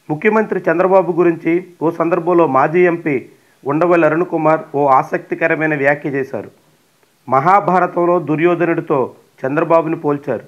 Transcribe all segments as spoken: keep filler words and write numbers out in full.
ముఖ్యమంత్రి చంద్రబాబు గురించి ఓ సందర్భంలో మాజీ ఎంపీ ఉండవల్లి అరుణ్ కుమార్ ఓ ఆసక్తికరమైన వ్యాఖ్య చేశారు. మహాభారతంలో దుర్యోధనుడితో చంద్రబాబుని పోల్చారు.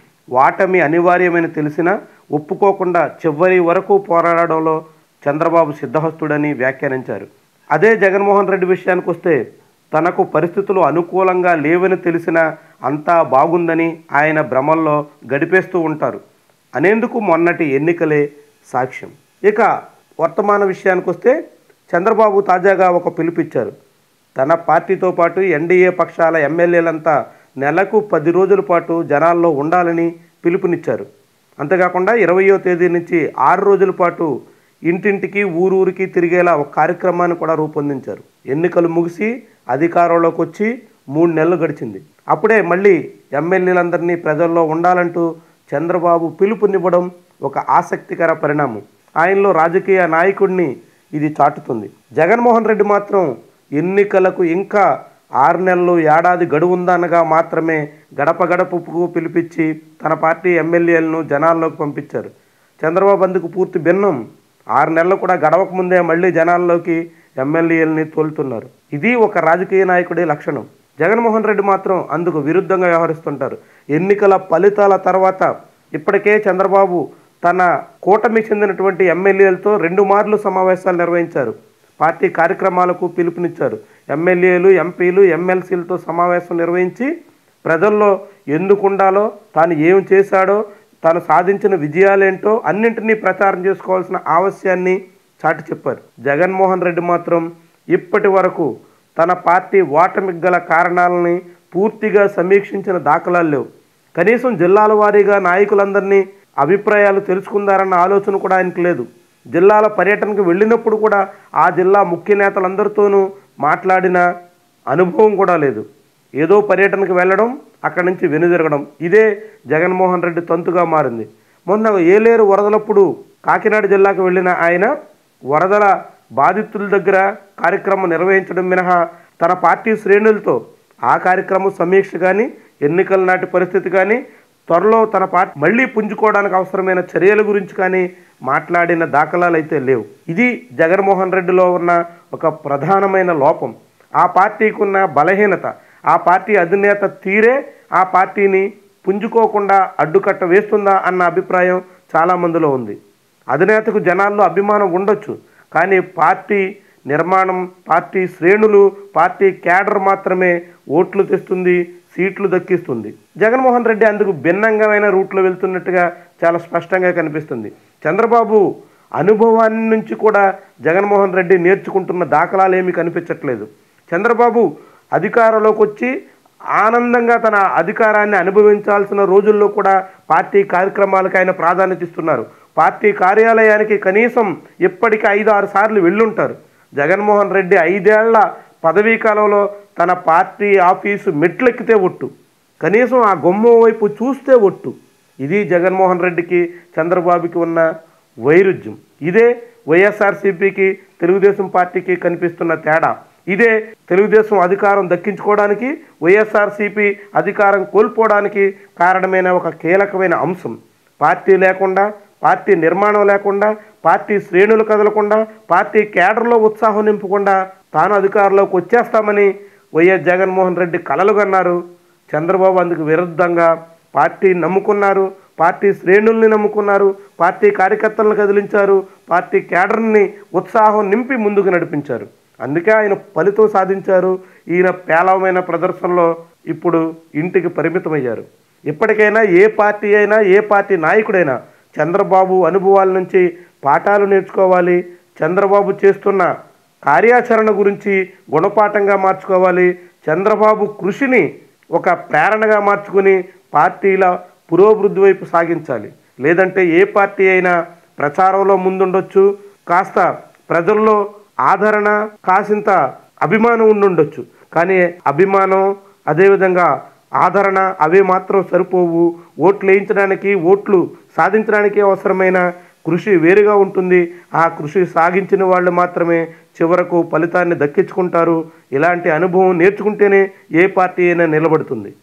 వాటమి అనివార్యమని తెలిసినా ఒప్పుకోకుండా చివరి వరకు పోరాడడంలో చంద్రబాబు సిద్ధహస్తుడని వ్యాఖ్యానించారు. అదే జగన్మోహన్ రెడ్డి విషయానికి వస్తే తనకు పరిస్థితులు అనుకూలంగా లేవని తెలిసినా అంతా బాగుందని ఆయన భ్రమల్లో గడిపేస్తూ ఉంటారు అనేందుకు మొన్నటి ఎన్నికలే సాక్ష్యం. ఇక వర్తమాన విషయానికి వస్తే చంద్రబాబు తాజాగా ఒక పిలుపిచ్చారు. తన పార్టీతో పాటు ఎన్డీఏ పక్షాల ఎమ్మెల్యేలంతా నెలకు పది రోజుల పాటు జనాల్లో ఉండాలని పిలుపునిచ్చారు. అంతేకాకుండా ఇరవయో తేదీ నుంచి ఆరు రోజుల పాటు ఇంటింటికి ఊరూరికి తిరిగేలా ఒక కార్యక్రమాన్ని కూడా రూపొందించారు. ఎన్నికలు ముగిసి అధికారంలోకి వచ్చి మూడు నెలలు గడిచింది. అప్పుడే మళ్ళీ ఎమ్మెల్యేలందరినీ ప్రజల్లో ఉండాలంటూ చంద్రబాబు పిలుపునివ్వడం ఒక ఆసక్తికర పరిణామం. ఆయనలో రాజకీయ నాయకుడిని ఇది చాటుతుంది. జగన్మోహన్ రెడ్డి మాత్రం ఎన్నికలకు ఇంకా ఆరు నెలలు ఏడాది గడువుందనగా మాత్రమే గడప గడపకు పిలిపించి తన పార్టీ ఎమ్మెల్యేలను జనాల్లోకి పంపించారు. చంద్రబాబు అందుకు పూర్తి భిన్నం. ఆరు నెలలు కూడా గడవక ముందే మళ్ళీ జనాల్లోకి ఎమ్మెల్యేలని తోలుతున్నారు. ఇది ఒక రాజకీయ నాయకుడి లక్షణం. జగన్మోహన్ రెడ్డి మాత్రం అందుకు విరుద్ధంగా వ్యవహరిస్తుంటారు. ఎన్నికల ఫలితాల తర్వాత ఇప్పటికే చంద్రబాబు తన కూటమి చెందినటువంటి ఎమ్మెల్యేలతో రెండు మార్లు సమావేశాలు నిర్వహించారు. పార్టీ కార్యక్రమాలకు పిలుపునిచ్చారు. ఎమ్మెల్యేలు, ఎంపీలు, ఎమ్మెల్సీలతో సమావేశం నిర్వహించి ప్రజల్లో ఎందుకు ఉండాలో, తాను ఏం చేశాడో, తాను సాధించిన విజయాలేంటో అన్నింటినీ ప్రచారం చేసుకోవాల్సిన ఆవశ్యాన్ని చాటి చెప్పారు. జగన్మోహన్ రెడ్డి మాత్రం ఇప్పటి వరకు తన పార్టీ ఓటమికి గల కారణాలని పూర్తిగా సమీక్షించిన దాఖలాలు లేవు. కనీసం జిల్లాల వారీగా నాయకులందరినీ అభిప్రాయాలు తెలుసుకుందారన్న ఆలోచన కూడా ఆయనకు లేదు. జిల్లాల పర్యటనకు వెళ్ళినప్పుడు కూడా ఆ జిల్లా ముఖ్య నేతలందరితోనూ మాట్లాడిన అనుభవం కూడా లేదు. ఏదో పర్యటనకు వెళ్ళడం, అక్కడి నుంచి వెనుదిరగడం, ఇదే జగన్మోహన్ రెడ్డి తంతుగా మారింది. మొన్న ఏలేరు వరదలప్పుడు కాకినాడ జిల్లాకు వెళ్ళిన ఆయన వరదల బాధితుల దగ్గర కార్యక్రమం నిర్వహించడం మినహా తన పార్టీ శ్రేణులతో ఆ కార్యక్రమం సమీక్ష కానీ, ఎన్నికల నాటి పరిస్థితి కానీ, త్వరలో తన పార్టీ మళ్ళీ పుంజుకోవడానికి అవసరమైన చర్యల గురించి కానీ మాట్లాడిన దాఖలాలు అయితే లేవు. ఇది జగన్మోహన్ రెడ్డిలో ఉన్న ఒక ప్రధానమైన లోపం. ఆ పార్టీకి ఉన్న బలహీనత. ఆ పార్టీ అధినేత తీరే ఆ పార్టీని పుంజుకోకుండా అడ్డుకట్ట వేస్తుందా అన్న అభిప్రాయం చాలామందిలో ఉంది. అధినేతకు జనాల్లో అభిమానం ఉండొచ్చు, కానీ పార్టీ నిర్మాణం, పార్టీ శ్రేణులు, పార్టీ క్యాడర్ మాత్రమే ఓట్లు తెస్తుంది, సీట్లు దక్కిస్తుంది. జగన్మోహన్ రెడ్డి అందుకు భిన్నంగా రూట్లో వెళ్తున్నట్టుగా చాలా స్పష్టంగా కనిపిస్తుంది. చంద్రబాబు అనుభవాన్ని నుంచి కూడా జగన్మోహన్ రెడ్డి నేర్చుకుంటున్న దాఖలాలు ఏమీ కనిపించట్లేదు. చంద్రబాబు అధికారంలోకి వచ్చి ఆనందంగా తన అధికారాన్ని అనుభవించాల్సిన రోజుల్లో కూడా పార్టీ కార్యక్రమాలకు ఆయన ప్రాధాన్యత ఇస్తున్నారు. పార్టీ కార్యాలయానికి కనీసం ఇప్పటికీ ఐదు ఆరు సార్లు వెళ్ళుంటారు. జగన్మోహన్ రెడ్డి ఐదేళ్ల పదవీ కాలంలో తన పార్టీ ఆఫీసు మెట్లెక్కితే ఒట్టు, కనీసం ఆ గుమ్మం వైపు చూస్తే ఒట్టు. ఇది జగన్మోహన్ రెడ్డికి చంద్రబాబుకి ఉన్న వైరుధ్యం. ఇదే వైఎస్ఆర్సీపీకి తెలుగుదేశం పార్టీకి కనిపిస్తున్న తేడా. ఇదే తెలుగుదేశం అధికారం దక్కించుకోవడానికి, వైఎస్ఆర్సీపీ అధికారం కోల్పోవడానికి కారణమైన ఒక కీలకమైన అంశం. పార్టీ లేకుండా, పార్టీ నిర్మాణం లేకుండా, పార్టీ శ్రేణులు కదలకుండా, పార్టీ కేడర్లో ఉత్సాహం నింపకుండా తాను అధికారంలోకి వచ్చేస్తామని వైఎస్ జగన్మోహన్ రెడ్డి కలలు కన్నారు. చంద్రబాబు అందుకు విరుద్ధంగా పార్టీని నమ్ముకున్నారు, పార్టీ శ్రేణుల్ని నమ్ముకున్నారు, పార్టీ కార్యకర్తలను కదిలించారు, పార్టీ కేడర్ని ఉత్సాహం నింపి ముందుకు నడిపించారు. అందుకే ఆయన ఫలితం సాధించారు. ఈయన పేలవమైన ప్రదర్శనలో ఇప్పుడు ఇంటికి పరిమితమయ్యారు. ఇప్పటికైనా ఏ పార్టీ అయినా, ఏ పార్టీ నాయకుడైనా చంద్రబాబు అనుభవాల నుంచి పాఠాలు నేర్చుకోవాలి. చంద్రబాబు చేస్తున్న కార్యాచరణ గురించి గుణపాఠంగా మార్చుకోవాలి. చంద్రబాబు కృషిని ఒక ప్రేరణగా మార్చుకుని పార్టీల పురోభివృద్ధి వైపు సాగించాలి. లేదంటే ఏ పార్టీ అయినా ప్రచారంలో ముందుండొచ్చు, కాస్త ప్రజల్లో ఆదరణ, కాసింత అభిమానం ఉండుండొచ్చు, కానీ అభిమానం అదేవిధంగా ఆదరణ అవే మాత్రం సరిపోవు. ఓట్లు వేయించడానికి, ఓట్లు సాధించడానికి అవసరమైన కృషి వేరుగా ఉంటుంది. ఆ కృషి సాగించిన వాళ్ళు మాత్రమే చివరకు ఫలితాన్ని దక్కించుకుంటారు. ఇలాంటి అనుభవం నేర్చుకుంటేనే ఏ పార్టీ అయినా నిలబడుతుంది.